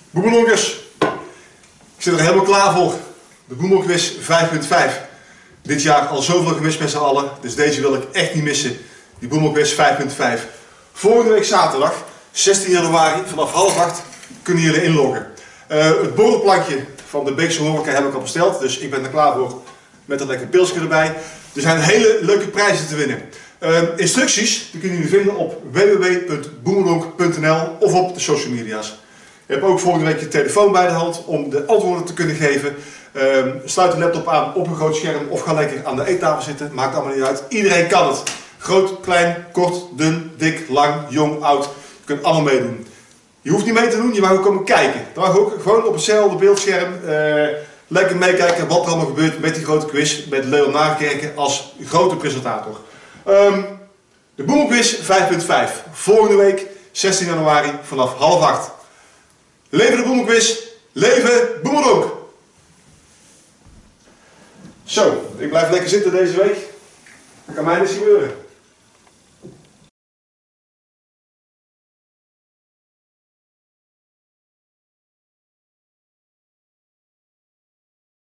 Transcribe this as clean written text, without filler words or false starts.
Boemelonkers, ik zit er helemaal klaar voor. De Boemelquiz 5.5. Dit jaar al zoveel gemist met z'n allen, dus deze wil ik echt niet missen. Die Boemelquiz 5.5. Volgende week zaterdag, 16 januari, vanaf 7:30 kunnen jullie inloggen. Het borrelplankje van de Beekse Horeca heb ik al besteld, dus ik ben er klaar voor met een lekker pilsje erbij. Er zijn hele leuke prijzen te winnen. Instructies die kunnen jullie vinden op www.boemelonk.nl of op de social media's. Je hebt ook volgende week je telefoon bij de hand om de antwoorden te kunnen geven. Sluit de laptop aan op een groot scherm of ga lekker aan de eettafel zitten. Maakt allemaal niet uit. Iedereen kan het. Groot, klein, kort, dun, dik, lang, jong, oud. Je kunt allemaal meedoen. Je hoeft niet mee te doen, je mag ook komen kijken. Dat mag ook gewoon op hetzelfde beeldscherm. Lekker meekijken wat er allemaal gebeurt met die grote quiz. Met Leon Nagekerken als grote presentator. De Boemelquiz 5.5. Volgende week 16 januari vanaf 7:30. Leven de Boemelquiz, leven Boemelonk! Zo, ik blijf lekker zitten deze week. Dat kan mij dus gebeuren.